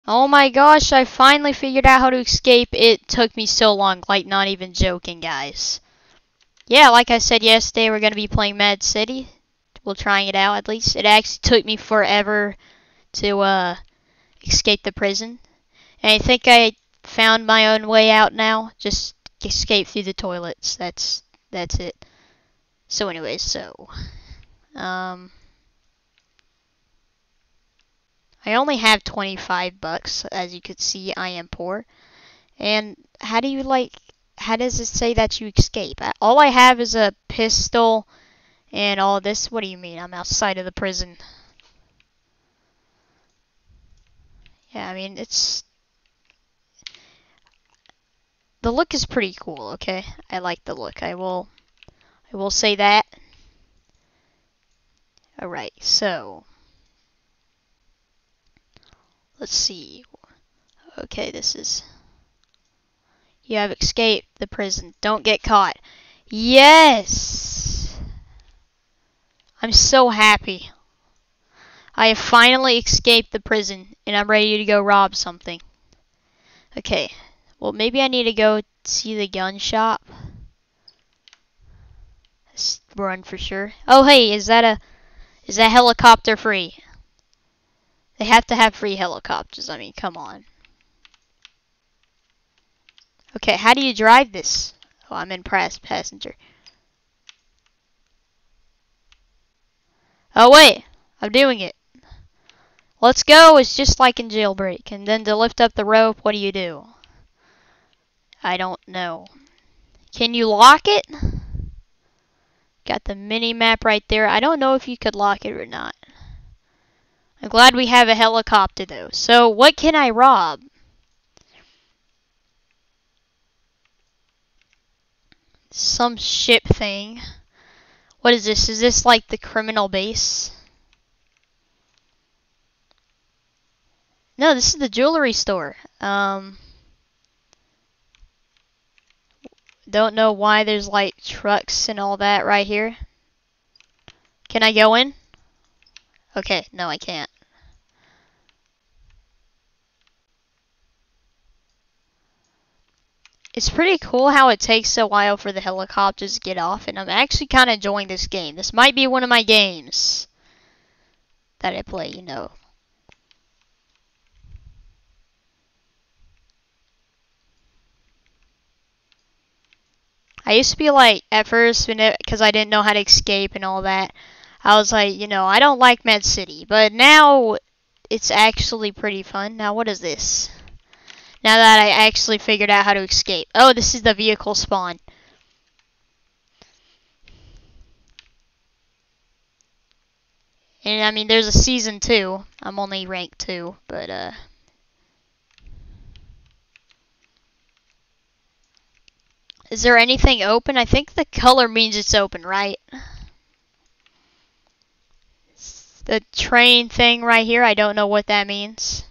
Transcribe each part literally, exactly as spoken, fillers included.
Oh my gosh, I finally figured out how to escape. It took me so long, like not even joking, guys. Yeah, like I said yesterday, we're going to be playing Mad City. We're trying it out at least. It actually took me forever to uh, escape the prison. And I think I found my own way out now. Just escape through the toilets. That's that's it. So anyways, so um I only have twenty-five bucks. As you could see, I am poor. And how do you like how does it say that you escape? All I have is a pistol and all this. What do you mean? I'm outside of the prison. Yeah, I mean, it's the look is pretty cool, okay? I like the look. I will I will say that. All right. So, let's see. Okay, this is you have escaped the prison. Don't get caught. Yes! I'm so happy. I have finally escaped the prison and I'm ready to go rob something. Okay. Well, maybe I need to go see the gun shop. Let's run for sure. Oh, hey, is that a is that helicopter free? They have to have free helicopters. I mean, come on. Okay, how do you drive this? Oh, I'm in press passenger. Oh, wait. I'm doing it. Let's go. It's just like in Jailbreak. And then to lift up the rope, what do you do? I don't know. Can you lock it? Got the mini map right there. I don't know if you could lock it or not. I'm glad we have a helicopter though. So what can I rob? Some ship thing. What is this? Is this like the criminal base? No, this is the jewelry store. Um, don't know why there's like trucks and all that right here. Can I go in? Okay, no I can't. It's pretty cool how it takes a while for the helicopters to get off, and I'm actually kind of enjoying this game. This might be one of my games that I play, you know. I used to be like, at first, because I didn't know how to escape and all that, I was like, you know, I don't like Mad City, but now it's actually pretty fun. Now, what is this? Now that I actually figured out how to escape. Oh, this is the vehicle spawn. And I mean, there's a season two. I'm only rank two, but uh. Is there anything open? I think the color means it's open, right? The train thing right here, I don't know what that means.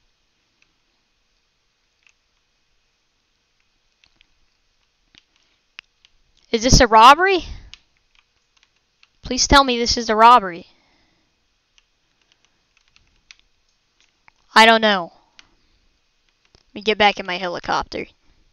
Is this a robbery? Please tell me this is a robbery. I don't know. Let me get back in my helicopter.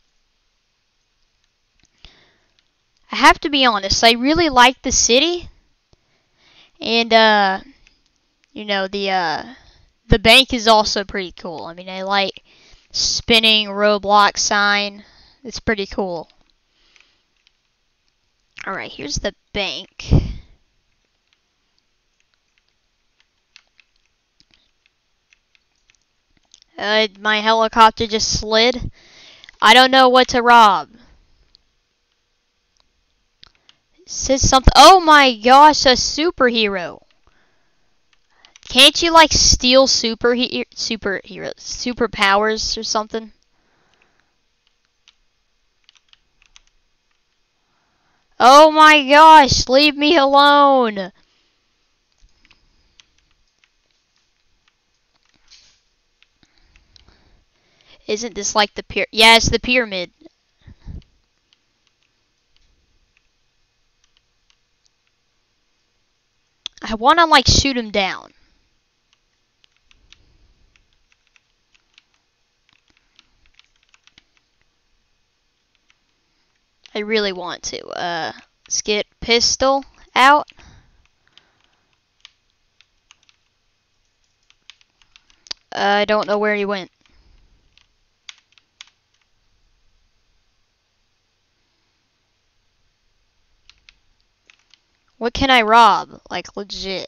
I have to be honest, I really like the city. And, uh, you know, the, uh, the bank is also pretty cool. I mean, I like spinning Roblox sign. It's pretty cool. Alright, here's the bank. Uh, my helicopter just slid. I don't know what to rob. It says something. Oh my gosh, a superhero. Can't you like steal superhe superheroes, superpowers or something? Oh my gosh, leave me alone. Isn't this like the pyramid? Yeah, it's the pyramid. I want to like shoot him down. I really want to. Uh, let's get Pistol out. Uh, I don't know where he went. What can I rob? Like, legit.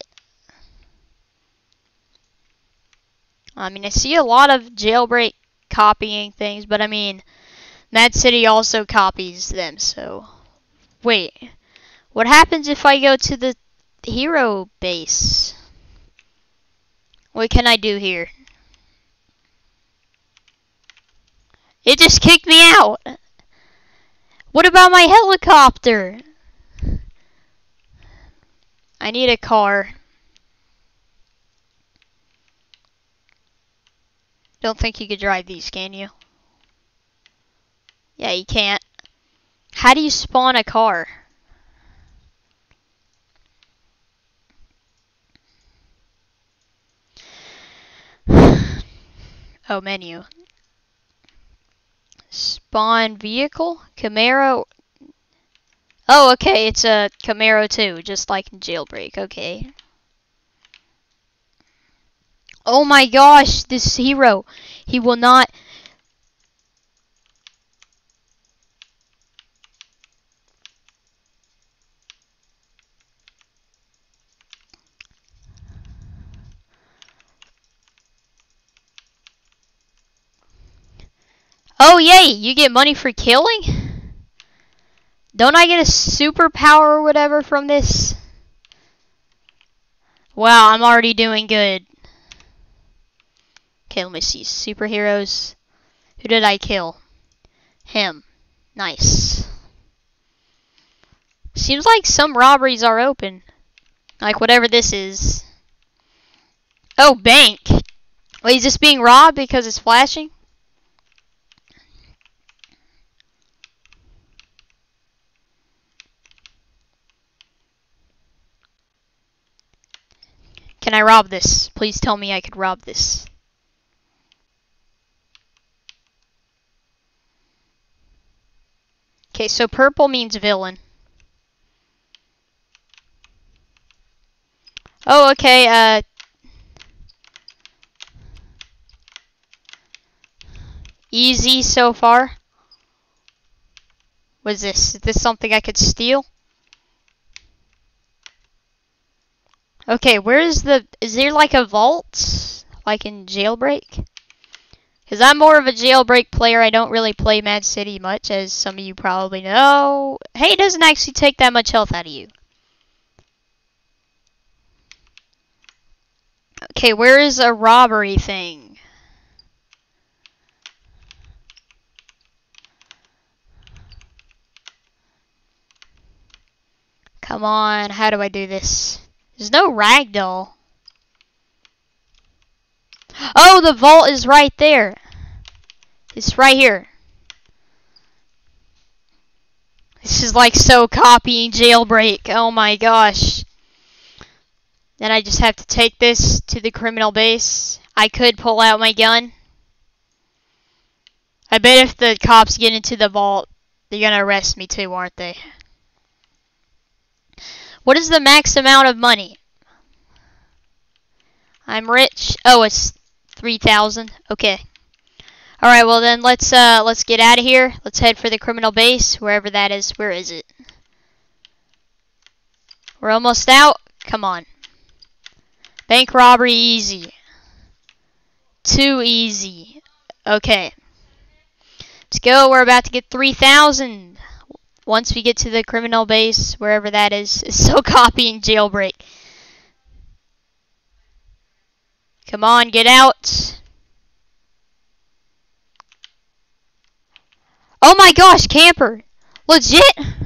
I mean, I see a lot of Jailbreak copying things, but I mean, Mad City also copies them, so... Wait. What happens if I go to the hero base? What can I do here? It just kicked me out! What about my helicopter? I need a car. Don't think you could drive these, can you? Yeah, you can't. How do you spawn a car? Oh, menu. Spawn vehicle? Camaro? Oh, okay, it's a Camaro too, just like in Jailbreak, okay. Oh my gosh, this hero, he will not... Oh yay, you get money for killing? Don't I get a superpower or whatever from this? Wow, I'm already doing good. Okay, let me see. Superheroes. Who did I kill? Him. Nice. Seems like some robberies are open. Like whatever this is. Oh, bank. Wait, is this being robbed because it's flashing? Can I rob this? Please tell me I could rob this. Okay, so purple means villain. Oh, okay, uh... easy so far. What is this? Is this something I could steal? Okay, where is the... Is there like a vault? Like in Jailbreak? Because I'm more of a Jailbreak player. I don't really play Mad City much, as some of you probably know. Hey, it doesn't actually take that much health out of you. Okay, where is a robbery thing? Come on, how do I do this? There's no ragdoll. Oh, the vault is right there. It's right here. This is like so copying Jailbreak. Oh my gosh. Then I just have to take this to the criminal base. I could pull out my gun. I bet if the cops get into the vault, they're gonna arrest me too, aren't they? What is the max amount of money? I'm rich. Oh, it's three thousand. Okay. All right. Well then, let's uh let's get out of here. Let's head for the criminal base, wherever that is. Where is it? We're almost out. Come on. Bank robbery easy. Too easy. Okay. Let's go. We're about to get three thousand. Once we get to the criminal base, wherever that is. It's so copying Jailbreak. Come on, get out. Oh my gosh, camper. Legit.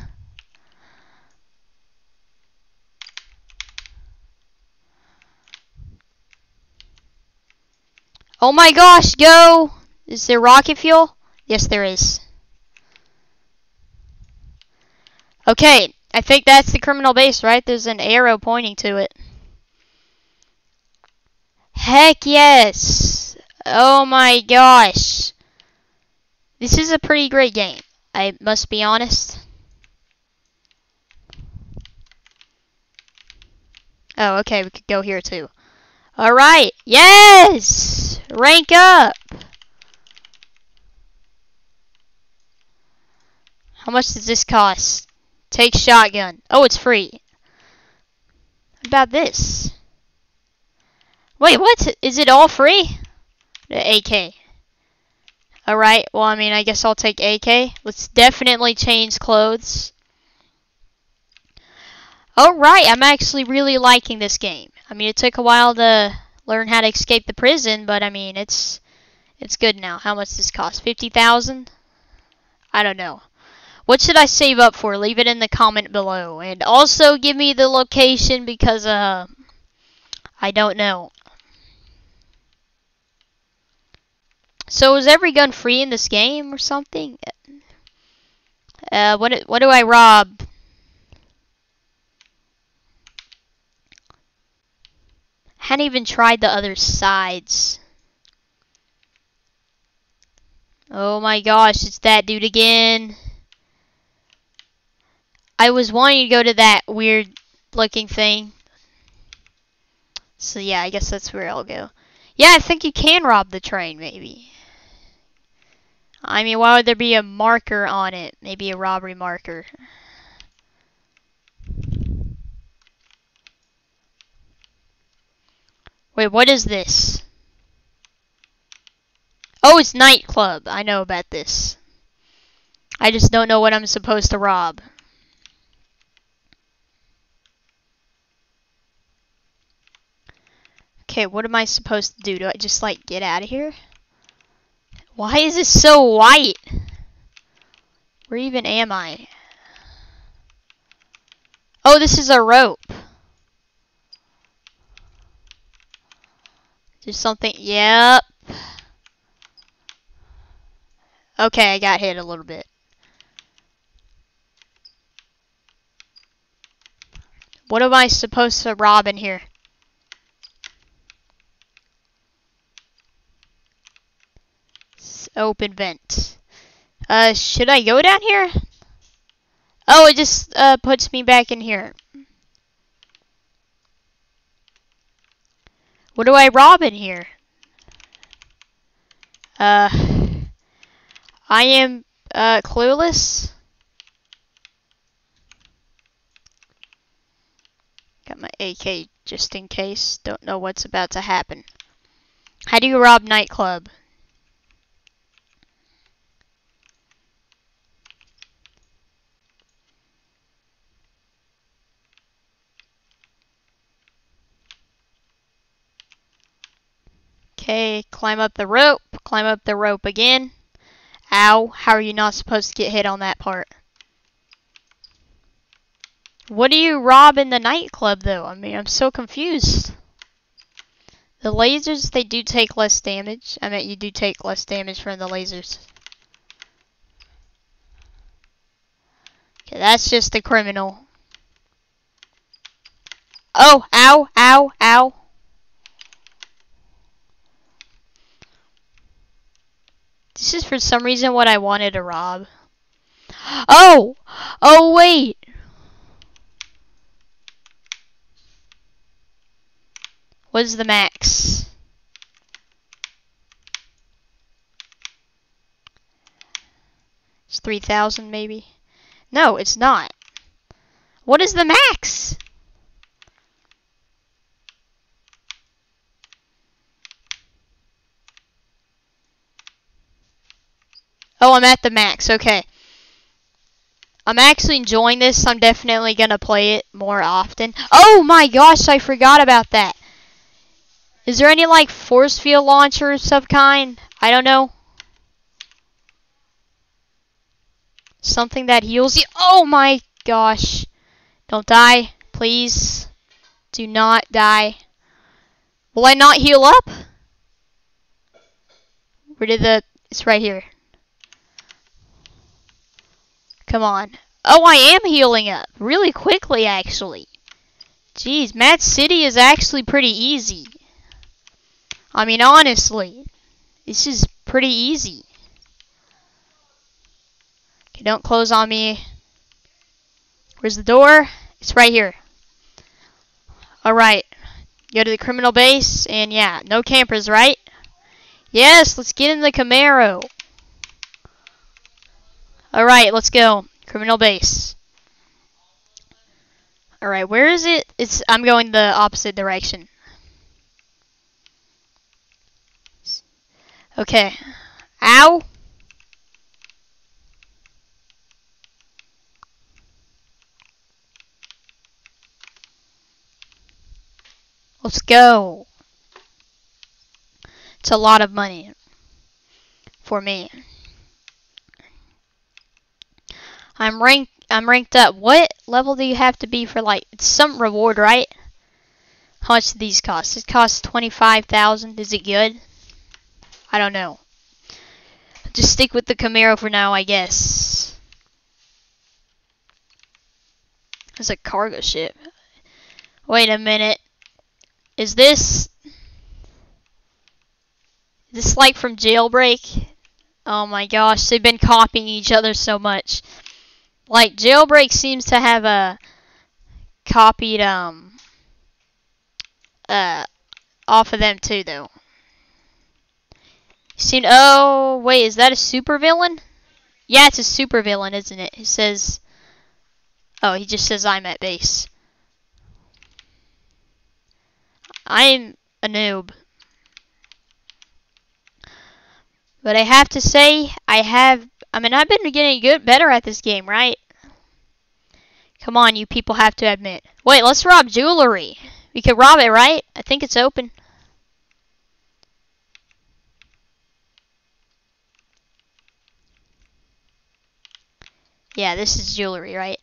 Oh my gosh, go. Is there rocket fuel? Yes, there is. Okay, I think that's the criminal base, right? There's an arrow pointing to it. Heck yes! Oh my gosh. This is a pretty great game, I must be honest. Oh, okay, we could go here too. Alright, yes! Rank up! How much does this cost? Take shotgun. Oh, it's free. What about this? Wait, what? Is it all free? The A K. Alright, well, I mean, I guess I'll take A K. Let's definitely change clothes. Alright, I'm actually really liking this game. I mean, it took a while to learn how to escape the prison, but I mean, it's it's good now. How much does this cost? fifty thousand? I don't know. What should I save up for? Leave it in the comment below. And also give me the location because uh I don't know. So is every gun free in this game or something? Uh what what do I rob? Hadn't even tried the other sides. Oh my gosh, it's that dude again. I was wanting to go to that weird looking thing. So yeah, I guess that's where I'll go. Yeah, I think you can rob the train, maybe. I mean, why would there be a marker on it? Maybe a robbery marker. Wait, what is this? Oh, it's nightclub. I know about this. I just don't know what I'm supposed to rob. Okay, what am I supposed to do? Do I just, like, get out of here? Why is it so white? Where even am I? Oh, this is a rope. There's something. Yep. Okay, I got hit a little bit. What am I supposed to rob in here? Open vent. Uh, should I go down here? Oh, it just uh, puts me back in here. What do I rob in here? Uh, I am uh, clueless. Got my A K just in case. Don't know what's about to happen. How do you rob nightclub? Okay, climb up the rope. Climb up the rope again. Ow, how are you not supposed to get hit on that part? What do you rob in the nightclub, though? I mean, I'm so confused. The lasers, they do take less damage. I mean, you do take less damage from the lasers. Okay, that's just a criminal. Oh, ow, ow, ow. This is for some reason what I wanted to rob. Oh! Oh, wait! What is the max? It's three thousand maybe? No, it's not. What is the max? Oh, I'm at the max. Okay. I'm actually enjoying this. I'm definitely going to play it more often. Oh my gosh, I forgot about that. Is there any, like, force field launcher of some kind? I don't know. Something that heals you. Oh my gosh. Don't die, please. Do not die. Will I not heal up? Where did the... It's right here. Come on. Oh, I am healing up. Really quickly, actually. Jeez, Mad City is actually pretty easy. I mean, honestly. This is pretty easy. Okay, don't close on me. Where's the door? It's right here. Alright. Go to the criminal base, and yeah, no campers, right? Yes, let's get in the Camaro. Alright, let's go. Criminal base. Alright, where is it? It's I'm going the opposite direction. Okay. Ow! Let's go. It's a lot of money for me. I'm ranked I'm ranked up. What level do you have to be for, like, it's some reward, right? How much do these cost? It costs twenty-five thousand. Is it good? I don't know. Just stick with the Camaro for now, I guess. It's a cargo ship. Wait a minute. Is this is this like from Jailbreak? Oh my gosh, they've been copying each other so much. Like, Jailbreak seems to have a copied um uh off of them too, though. Seen? Oh wait, is that a supervillain? Yeah, it's a supervillain, isn't it? It says. Oh, he just says I'm at base. I'm a noob. But I have to say, I have, I mean, I've been getting good, better at this game, right? Come on, you people have to admit. Wait, let's rob jewelry. We could rob it, right? I think it's open. Yeah, this is jewelry, right?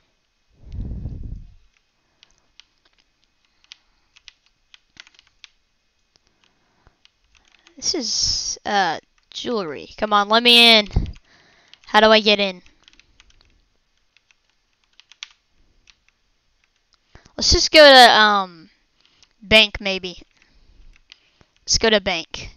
This is, uh, jewelry. Come on, let me in. How do I get in? Let's just go to, um, bank, maybe. Let's go to bank.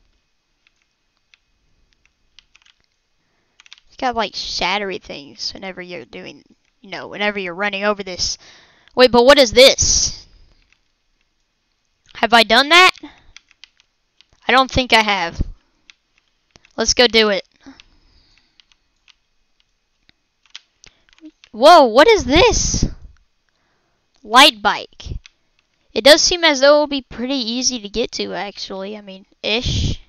It's got, like, shattery things whenever you're doing, you know, whenever you're running over this. Wait, but what is this? Have I done that? I don't think I have. Let's go do it. Whoa, what is this? Light bike. It does seem as though it will be pretty easy to get to, actually. I mean, ish.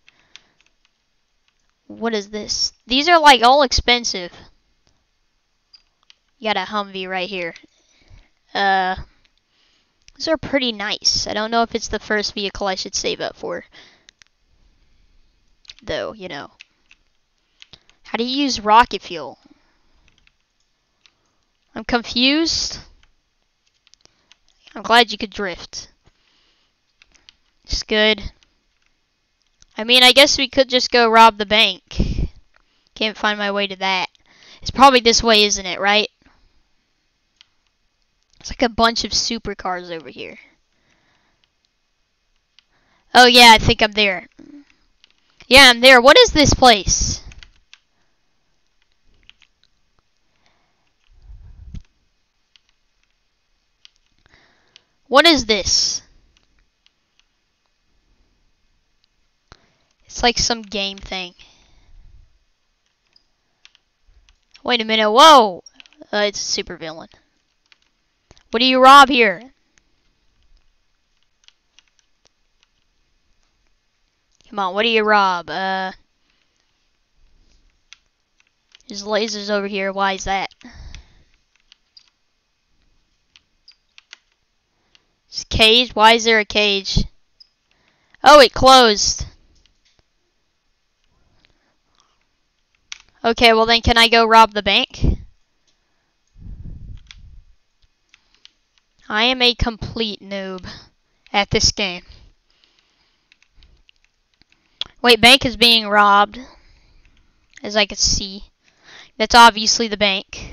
What is this? These are, like, all expensive. You got a Humvee right here. Uh, these are pretty nice. I don't know if it's the first vehicle I should save up for. Though, you know. How do you use rocket fuel? I'm confused. I'm glad you could drift. It's good. I mean, I guess we could just go rob the bank. Can't find my way to that. It's probably this way, isn't it, right? It's like a bunch of supercars over here. Oh yeah, I think I'm there. Yeah, I'm there. What is this place? What is this? It's like some game thing. Wait a minute. Whoa! Uh, it's a supervillain. What do you rob here? Come on, what do you rob? Uh, there's lasers over here. Why is that? It's a cage? Why is there a cage? Oh, it closed. Okay, well then can I go rob the bank? I am a complete noob at this game. Wait, bank is being robbed. As I can see. That's obviously the bank.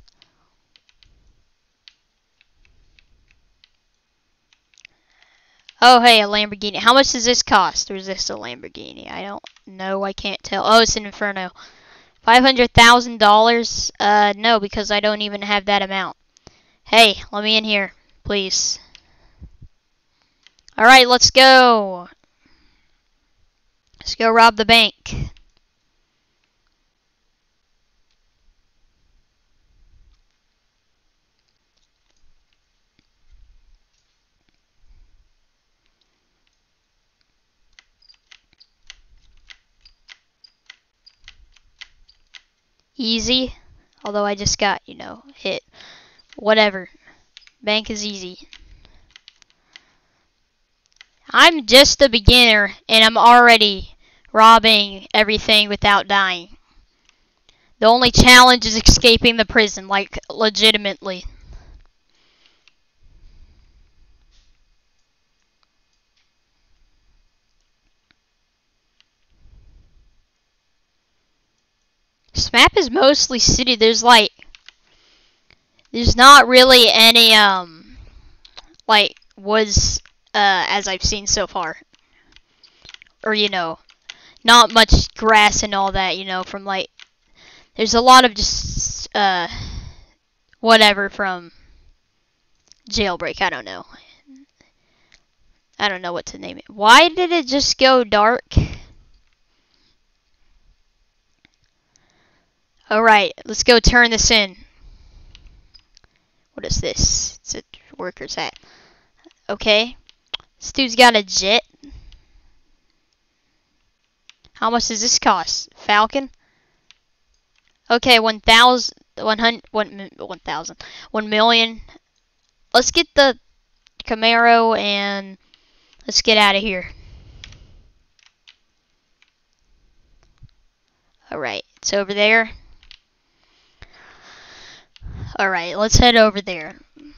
Oh, hey, a Lamborghini. How much does this cost? Or is this a Lamborghini? I don't know. I can't tell. Oh, it's an Inferno. five hundred thousand dollars? Uh, no, because I don't even have that amount. Hey, let me in here, please. Alright, let's go. Let's go rob the bank. Easy. Although I just got, you know, hit. Whatever. Bank is easy. I'm just a beginner, and I'm already robbing everything without dying. The only challenge is escaping the prison, like, legitimately. This map is mostly city. There's, like, there's not really any, um, like, woods, uh, as I've seen so far. Or, you know, not much grass and all that, you know, from, like, there's a lot of just, uh, whatever from Jailbreak. I don't know. I don't know what to name it. Why did it just go dark? Alright, let's go turn this in. What is this? It's a worker's hat. Okay. This dude's got a jet. How much does this cost? Falcon? Okay, one thousand, one hundred, one, one thousand, one million. Let's get the Camaro and let's get out of here. Alright, it's over there. Alright, let's head over there.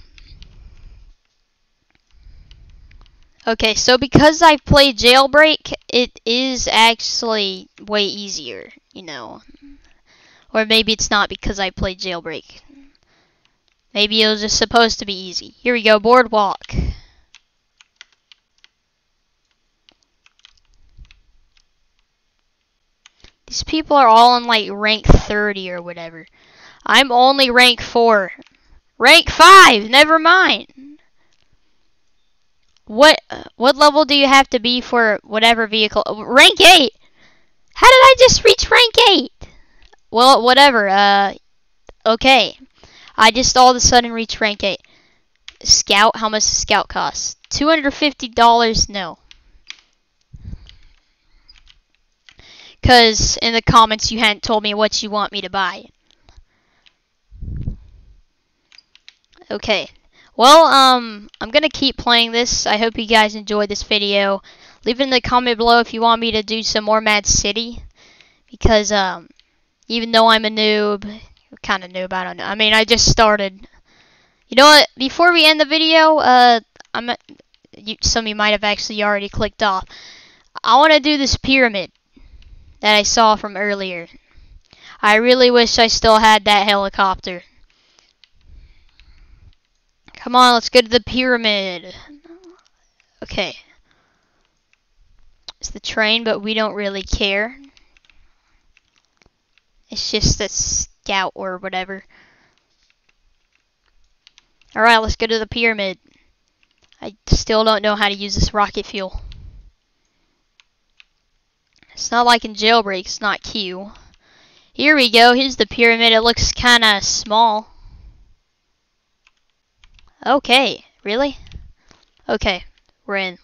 Okay, so because I've played Jailbreak, it is actually way easier, you know. Or maybe it's not because I played Jailbreak. Maybe it was just supposed to be easy. Here we go, Boardwalk. These people are all in like rank thirty or whatever. I'm only rank four. Rank five, never mind. What what level do you have to be for whatever vehicle? Rank eight. How did I just reach rank eight? Well, whatever. Uh okay. I just all of a sudden reached rank eight. Scout, how much does Scout cost? two hundred fifty dollars. No. Cuz in the comments you hadn't told me what you want me to buy. Okay. Well, um, I'm gonna keep playing this. I hope you guys enjoyed this video. Leave in the comment below if you want me to do some more Mad City. Because, um, even though I'm a noob, kind of noob, I don't know. I mean, I just started. You know what? Before we end the video, uh, I'm, you, some of you might have actually already clicked off. I want to do this pyramid that I saw from earlier. I really wish I still had that helicopter. Come on, let's go to the pyramid. Okay. It's the train, but we don't really care. It's just a scout or whatever. Alright, let's go to the pyramid. I still don't know how to use this rocket fuel. It's not like in Jailbreak, it's not Q. Here we go, here's the pyramid. It looks kinda small. Okay, really? Okay, we're in.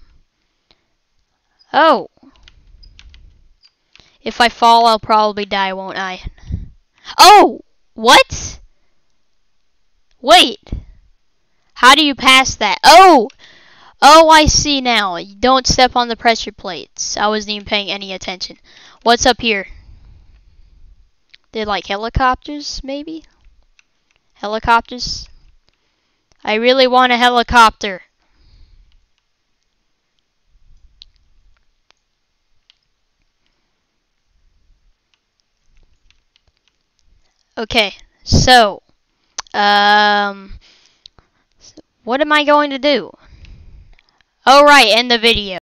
Oh! If I fall, I'll probably die, won't I? Oh! What? Wait! How do you pass that? Oh! Oh, I see now. You don't step on the pressure plates. I wasn't even paying any attention. What's up here? They're like helicopters, maybe? Helicopters? I really want a helicopter. Okay, so, um, what am I going to do? Oh, right, end the video.